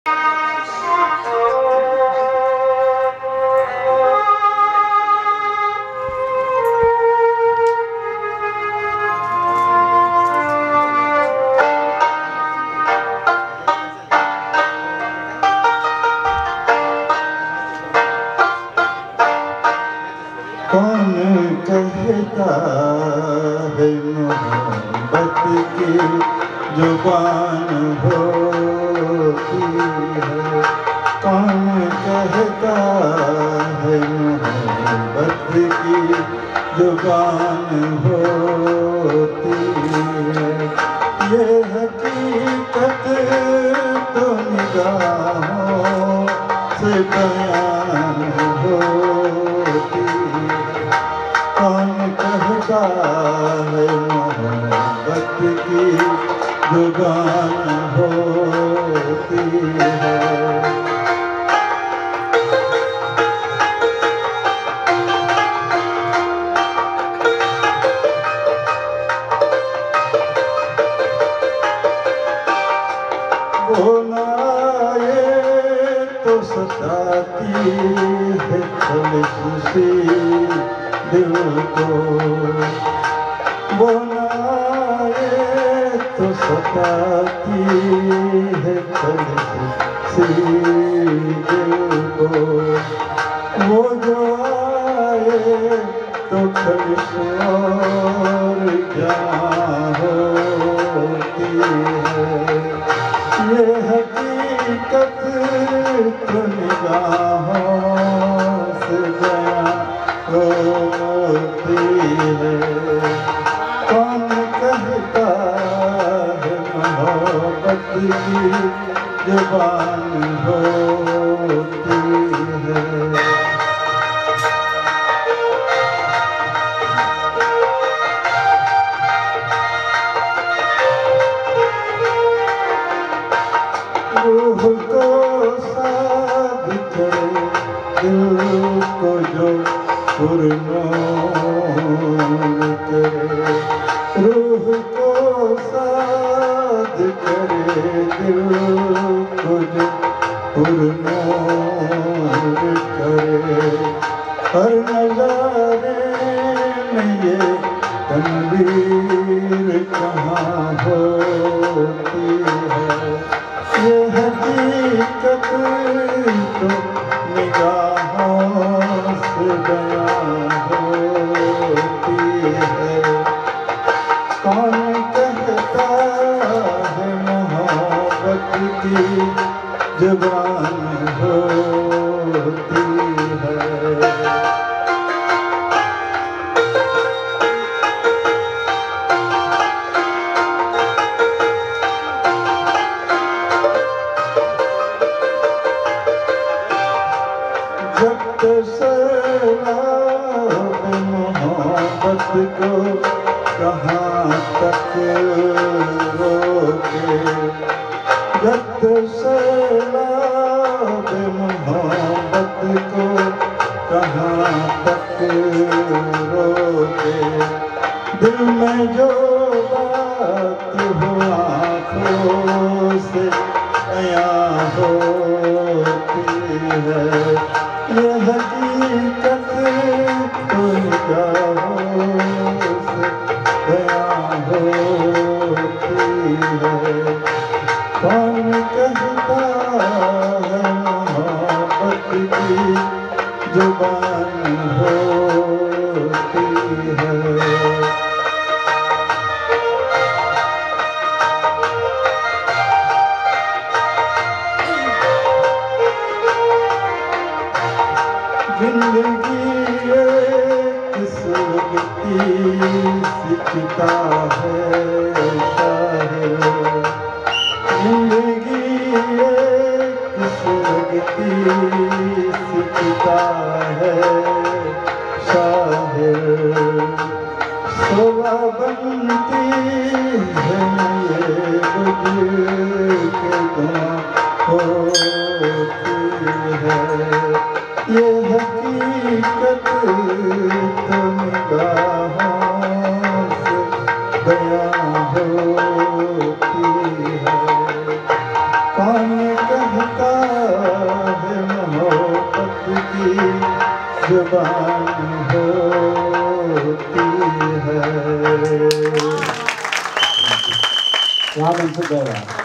कहता है मोहब्बत की जुबान होती है। कौन कहता है मोहब्बत की जुबान होती है। ये हकीकत तो निगाहों से बयान होती है। कौन कहता है मोहब्बत की जुबान होती है। बोलाए तो सताती है खलिश दिल को। बोलाए तो सताती है खलिश दिल को। वो जो आए तो खलिश और जवां होती है। ये हकीकत तो निगाहों से बयां होती है। कौन कहता है मोहब्बत की जुबान होती है। रूह को साध करे दिल को जो पुरनूर करे। रूह को साध करे दिल को जो पुरनूर करे। हर नज़ारे में ये तनवीर कहाँ होती है। ये हकीकत तो निगाहों से बयां होती है। कौन कहता है मोहब्बत की जुबान होती है। जब सैलाब मोहब्बत को कहाँ तक रोके। जब सैलाब मोहब्बत को कहाँ तक रोके। दिल में जो बात हो आँखों से बयां होती है। ये हकीकत तो निगाहों से बयां होती है। कौन कहता है मोहब्बत की जुबान होती है। जिंदगी एक सुलगती सिकता है शायर। जिंदगी एक सुलगती सिकता है शायर। शोभा बनती है ये बुझ के धुआं होती है। ये हकीकत तो निगाहों से बयां होती है। कौन कहता कहता है मोहब्बत की जुबान होती है। वहाँ मनसुख गए